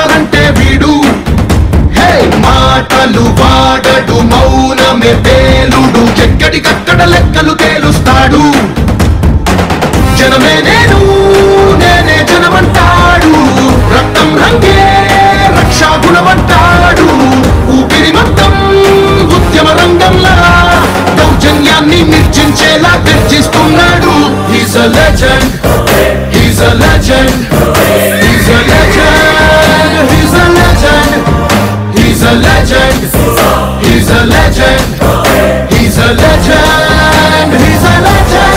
అంటే వీడు హే మాటలు వాడడు మౌనమే పేలుడు ఎక్కడికక్కడ లెక్కలు తేలుస్తాడు జనమే నేను నేనే జనమంటాడు రక్తం రంగే రక్షాగుణమంటాడు ఊపిరి మొత్తం ఉద్యమ రంగంలా దౌర్జన్యాన్ని నిర్జించేలా గర్జిస్తున్నాడు He's a legend He's a legend He's a legend He's a legend He's a legend He's a legend He's a legend He's a legend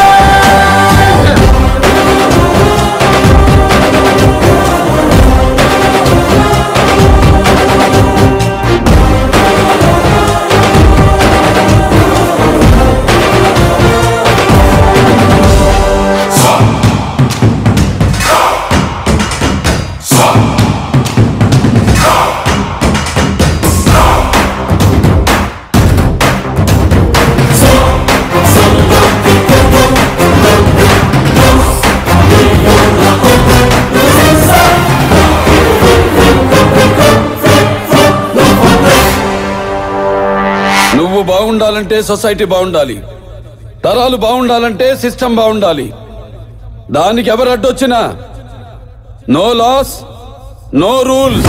నువ్వు బాగుండాలంటే సొసైటీ బాగుండాలి తరాలు బాగుండాలంటే సిస్టమ్ బాగుండాలి దానికి ఎవరు అడ్డొచ్చినా నో లాస్ నో రూల్స్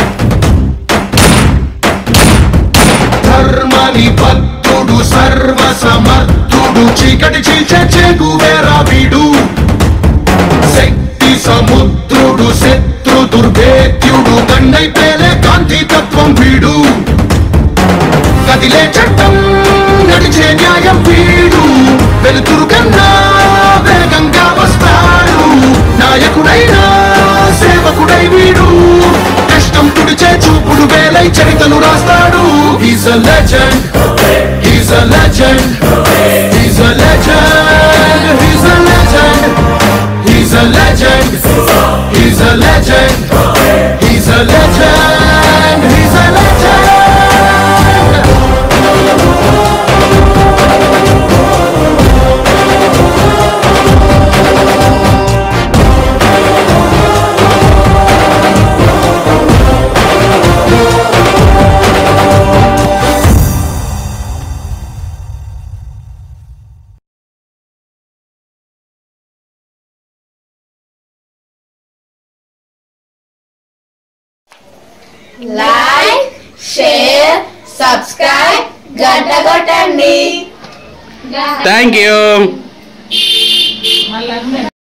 ధర్మని భక్తుడు సర్వ సమర్థుడు చీకటి చీల్చే చెగువేరా వీడు శక్తి సముద్రుడు శత్రు దుర్భేద్యుడు కన్నై పేలే కాంతి తత్వం వీడు కదిలే చట్టం నడిచే న్యాయం వీడు వెలుతురు కన్నా వేగంగా వస్తాడు నాయకుడైనా సేవకుడై వీడు కష్టం తుడిచే చూపుడు వేలై చరితను రాస్తాడు He's a legend He's a legend He's a legend He's a legend He's a legend He's a legend He's a legend He's a legend Like, share, subscribe, గంట కొట్టండి. Thank you.